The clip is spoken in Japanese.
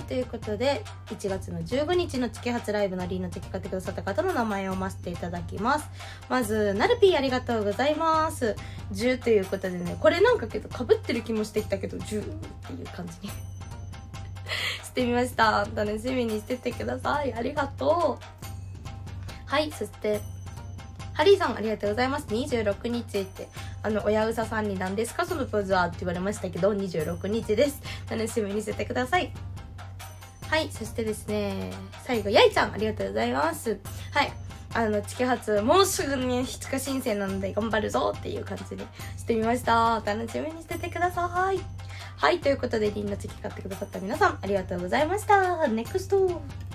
ということで1月の15日のチケ発ライブのリンのチケ買ってくださった方の名前を読ませていただきます。まずなるぴーありがとうございます。10ということでね、これなんかけど被ってる気もしてきたけど10っていう感じにしてみました。楽しみにしててください。ありがとう。はい、そしてハリーさんありがとうございます。26日って親うささんに何ですかそのポーズはって言われましたけど、26日です。楽しみにしててください。はい、そしてですね、最後やいちゃんありがとうございます。はい、チケ発もうすぐに2日申請なので頑張るぞっていう感じにしてみました。楽しみにしててください。はい、ということでリンのチケ買ってくださった皆さんありがとうございました。ネクスト